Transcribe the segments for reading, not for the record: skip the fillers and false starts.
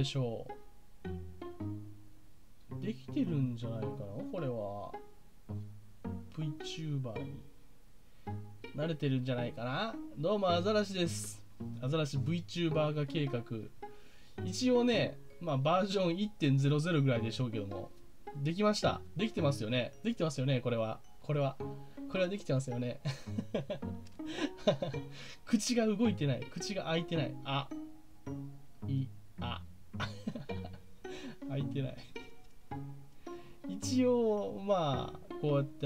でしょう。できてるんじゃないかな、これは。VTuber に慣れてるんじゃないかな。どうもアザラシです。アザラシ VTuber 化計画、一応ね、バージョン 1.00 ぐらいでしょうけども、できました。できてますよね。できてますよね。これはできてますよね。口が動いてない。口が開いてない。開いてない。一応こうやって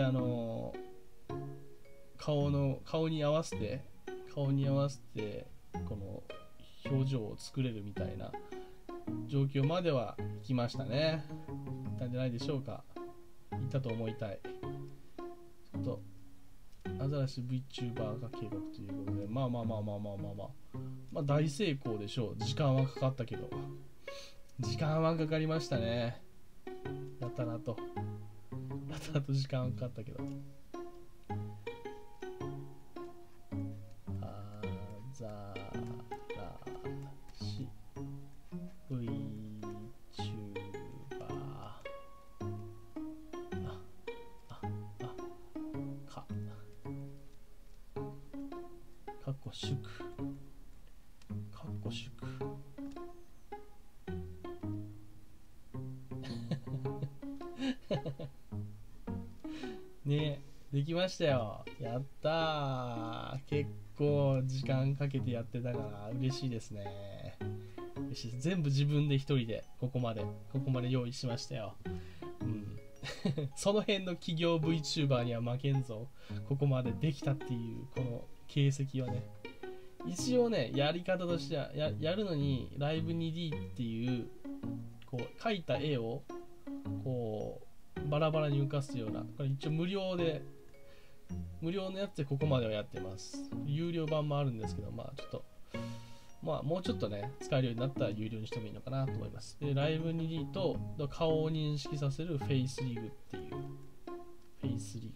顔に合わせてこの表情を作れるみたいな状況までは来ましたね。いったんじゃないでしょうか。いったと思いたい。ちょっとアザラシ VTuber 化計画ということで、大成功でしょう。時間はかかったけど、時間はかかりましたね。やたらと時間はかかったけど、アザラシ VTuber かっこ祝ね、できましたよ。やったー。結構時間かけてやってたから嬉しいですね。嬉しい。全部自分で一人でここまで用意しましたよ。その辺の企業 VTuber には負けんぞ。ここまでできたっていうこの形跡はね。一応ね、やり方としては やるのにライブ 2D っていうこう描いた絵をこうバラバラに浮かすような、これ一応無料のやつでここまではやってます。有料版もあるんですけど、ちょっともうちょっとね使えるようになったら有料にしてもいいのかなと思います。で、ライブ 2D と顔を認識させるフェイスリグっていうフェイスリ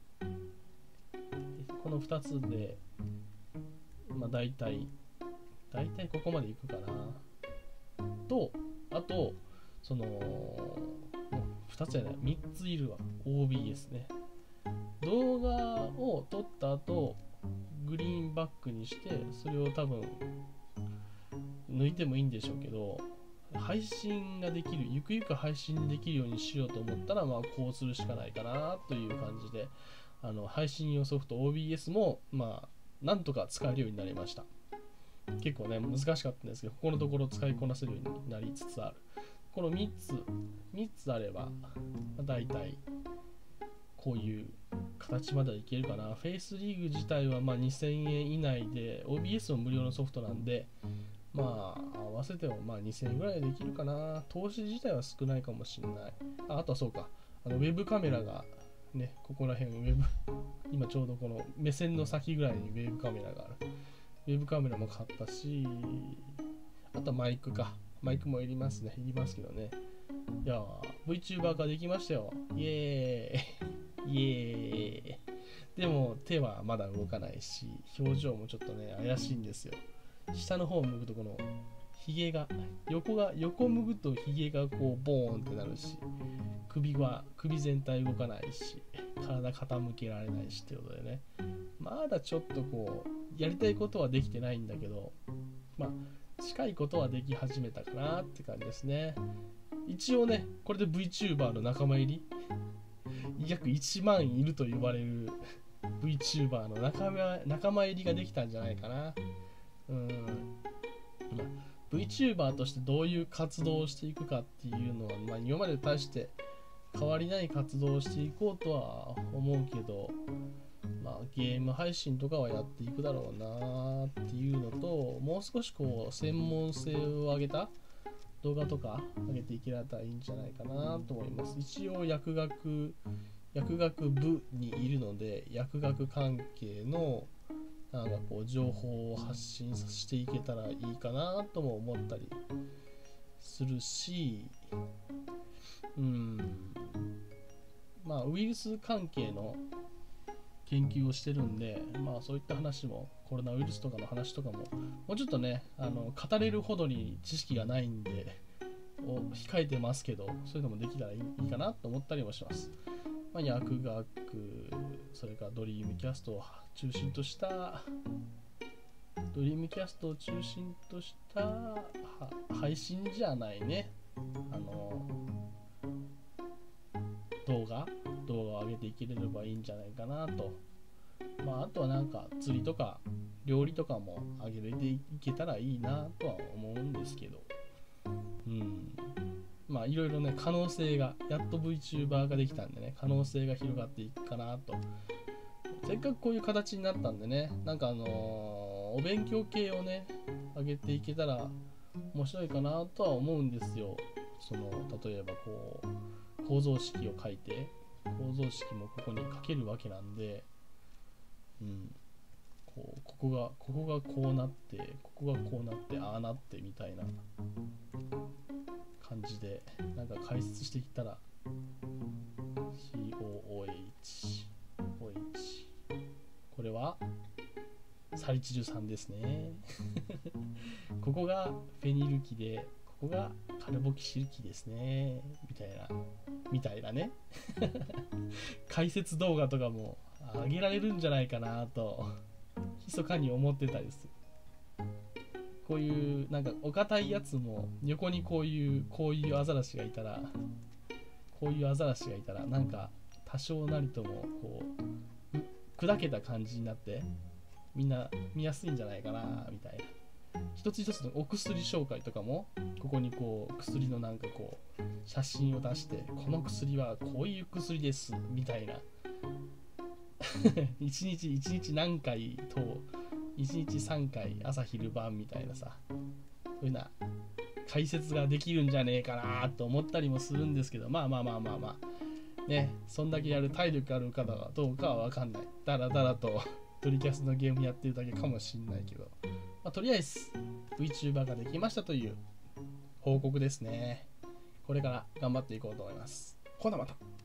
グ、この2つで大体ここまでいくかなと、あとその2つじゃない3ついるわ。 OBS ね。動画を撮った後グリーンバックにしてそれを多分抜いてもいいんでしょうけど、配信ができる、ゆくゆく配信できるようにしようと思ったらこうするしかないかなという感じで、配信用ソフト OBS もなんとか使えるようになりました。結構ね難しかったんですけど、ここのところ使いこなせるようになりつつある。この3つあればだいたいこういう形まではいけるかな。フェイスリーグ自体は2000円以内で OBS も無料のソフトなんで、合わせても2000円ぐらいでできるかな。投資自体は少ないかもしれない。あとはそうか、ウェブカメラがね、ここら辺今ちょうどこの目線の先ぐらいにウェブカメラがある。ウェブカメラも買ったし、あとはマイクもいりますけどね。いやー VTuber 化できましたよ。イエーイ。でも手はまだ動かないし、表情もちょっとね怪しいんですよ。下の方を向くとこのヒゲが横向くとヒゲがこうボーンってなるし、首全体動かないし、体傾けられないしってことでね、まだちょっとこうやりたいことはできてないんだけど、近いことはでき始めたかなって感じですね。一応ね、これで VTuber の仲間入り約1万いると言われる VTuber の仲間入りができたんじゃないかな。VTuber としてどういう活動をしていくかっていうのは、今まで対して変わりない活動をしていこうとは思うけど、ゲーム配信とかはやっていくだろうなっていうのと、もう少しこう専門性を上げた動画とか上げていけたらいいんじゃないかなと思います。一応薬学部にいるので、薬学関係のこう情報を発信していけたらいいかなとも思ったりするし、ウイルス関係の研究をしてるんで、そういった話も、コロナウイルスとかの話とかももうちょっとね語れるほどに知識がないんで、 を控えてますけど、そういうのもできたらいいかなと思ったりもします。薬学、それからドリームキャストを中心とした配信じゃないね、動画を上げていければいいんじゃないかなと。あとはなんか釣りとか料理とかも上げていけたらいいなとは思うんですけど、いろいろね、可能性がやっと VTuber ができたんでね、可能性が広がっていくかなと。せっかくこういう形になったんでね、なんかお勉強系をね上げていけたら面白いかなとは思うんですよ。例えばこう構造式を書いて、構造式もここに書けるわけなんで、ここがこうなって、ここがこうなって、ああなってみたいな感じでなんか解説していったら COOH これはサリチル酸ですねここがフェニル基で、ここがカルボキシル基ですね、みたいなね解説動画とかも上げられるんじゃないかなと密かに思ってたりする。こういうなんかお堅いやつも横にこういうアザラシがいたら、なんか多少なりともこう砕けた感じになってみんな見やすいんじゃないかなみたいな。一つ一つのお薬紹介とかもここにこう薬のなんかこう写真を出して、この薬はこういう薬ですみたいな一日何回と1日3回朝昼晩みたいなさ、そういうな解説ができるんじゃねえかなと思ったりもするんですけど、ね、そんだけやる体力ある方はどうかは分かんない。だらだらとドリキャスのゲームやってるだけかもしんないけど、とりあえず VTuber ができましたという報告ですね。これから頑張っていこうと思います。ほなまた。